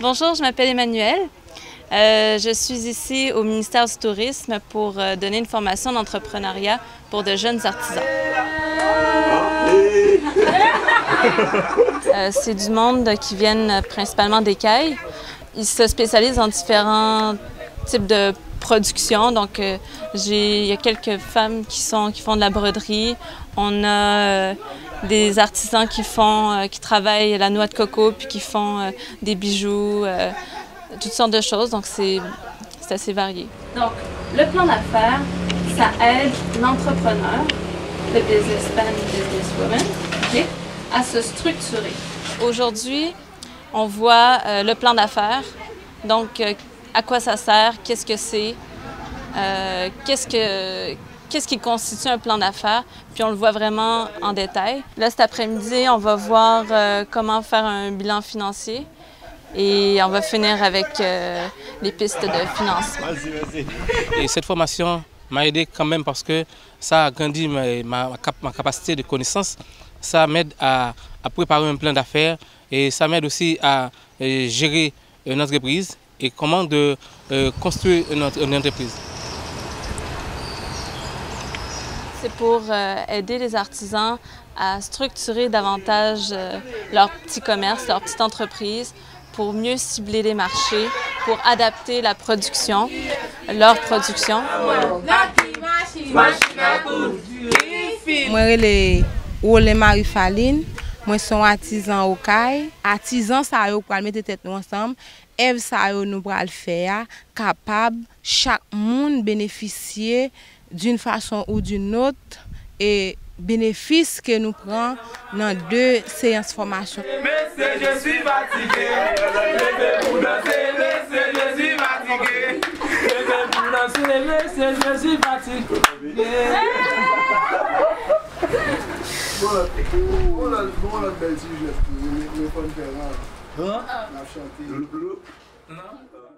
Bonjour, je m'appelle Emmanuelle. Je suis ici au ministère du Tourisme pour donner une formation d'entrepreneuriat pour de jeunes artisans. C'est du monde qui viennent principalement d'Écailles. Ils se spécialisent en différents types de production. Donc, il y a quelques femmes qui font de la broderie. On a des artisans qui travaillent la noix de coco puis qui font des bijoux, toutes sortes de choses. Donc, c'est assez varié. Donc, le plan d'affaires, ça aide l'entrepreneur, le businessman, businesswoman, okay, à se structurer. Aujourd'hui, on voit le plan d'affaires. Donc, à quoi ça sert, qu'est-ce que c'est, qu'est-ce qui constitue un plan d'affaires, puis on le voit vraiment en détail. Là, cet après-midi, on va voir comment faire un bilan financier et on va finir avec les pistes de financement. Et cette formation m'a aidé quand même parce que ça a agrandi ma capacité de connaissance, ça m'aide à préparer un plan d'affaires et ça m'aide aussi à gérer une entreprise et comment construire une entreprise. C'est pour aider les artisans à structurer davantage leur petit commerce, leur petite entreprise, pour mieux cibler les marchés, pour adapter la production, leur production. Moi, je Marie-Faline. Moi, je suis artisan au Caille. Artisan, ça yo pour mettre tête ensemble. Eve, ça yo nous pour le faire, capable chaque monde bénéficier d'une façon ou d'une autre et bénéfice que nous prenons dans 2 séances de formation. Je suis fatigué. Je suis fatigué. Voilà, belle sujet. Mais pas de faire. Hein? La chanter.